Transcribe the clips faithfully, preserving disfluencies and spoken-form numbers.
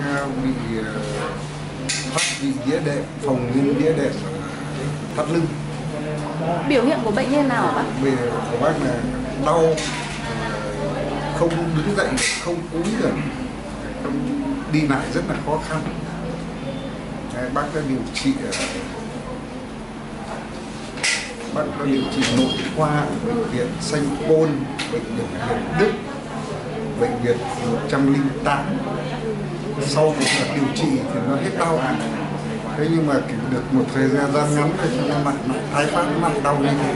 ờ, bị ờ, thoát vị đĩa đệm, phồng lên đĩa đệm thắt lưng. Biểu hiện của bệnh như thế nào hả bác? Bây giờ của bác là đau, ờ, không đứng dậy được, không cúi được, không đi lại rất là khó khăn. Đấy, bác đã điều trị ờ, bác đã điều trị nội khoa ở bệnh viện Sanh Pôn, bệnh viện Việt Đức, bệnh viện một trăm lẻ tám. Sau một đợt điều trị thì nó hết đau. Thế nhưng mà được một thời gian ngắn thì nó lại lại tái phát lại đau như thế.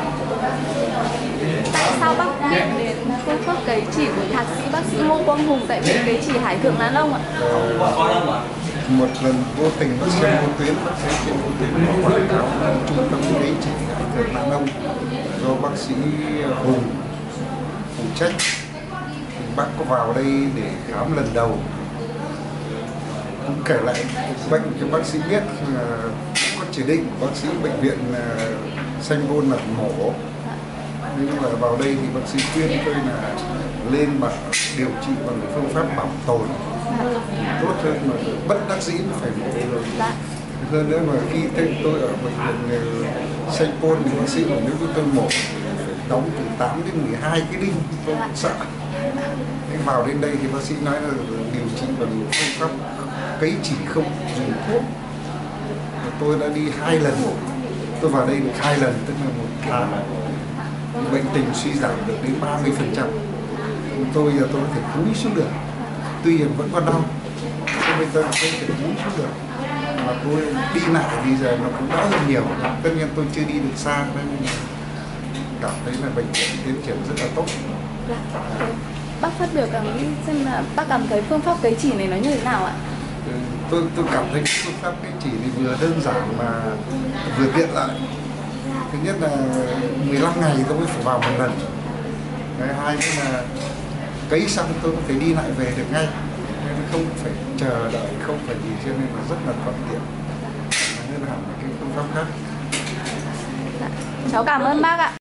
Tại sao bác biết đến phương pháp cấy chỉ của thạc sĩ bác sĩ Ngô Quang Hùng tại viện cấy chỉ Hải Thượng Lãn Ông ạ? Ờ, một lần vô tình bác xem vô tuyến, bác thấy trên vô tuyến có quảng cáo trung tâm cấy chỉ Hải Thượng Lãn Ông do bác sĩ Hùng phụ trách. Thì bác có vào đây để khám lần đầu, cũng kể lại bệnh cho bác sĩ biết, là có chỉ định của bác sĩ bệnh viện Sanh Pôn là mổ. Nhưng mà vào đây thì bác sĩ khuyên tôi là lên bằng điều trị bằng phương pháp bảo tồn tốt hơn, mà bất đắc dĩ phải mổ rồi. Hơn nữa mà khi tôi ở bệnh viện Sanh Pôn thì bác sĩ bảo nếu như tôi mổ phải đóng từ tám đến mười hai cái đinh, tôi cũng sợ. Thế vào đến đây thì bác sĩ nói là điều trị bằng phương pháp cấy chỉ không dùng thuốc. Tôi đã đi hai lần, tôi vào đây được hai lần, tức là một tháng bệnh tình suy giảm được đến ba mươi phần trăm. Tôi giờ tôi có thể cúi xuống được, tuy rằng vẫn còn đau, nhưng bây giờ tôi có thể cúi xuống được, mà tôi đi lại thì giờ nó cũng đỡ hơn nhiều. Tất nhiên tôi chưa đi được xa, nhưng mà cảm thấy là bệnh tiến triển rất là tốt. Bác phát biểu cảm nghĩ xem là bác cảm thấy phương pháp cấy chỉ này nó như thế nào ạ? Tôi tôi cảm thấy phương pháp cấy chỉ thì vừa đơn giản mà vừa tiện lợi. Thứ nhất là mười lăm ngày tôi mới phải vào một lần. Cái hai nữa là cấy xong tôi có thể đi lại về được ngay, nên không phải chờ đợi, không phải gì, cho nên là rất là thuận tiện hơn hẳn cái phương pháp khác. Cháu cảm ơn bác ạ.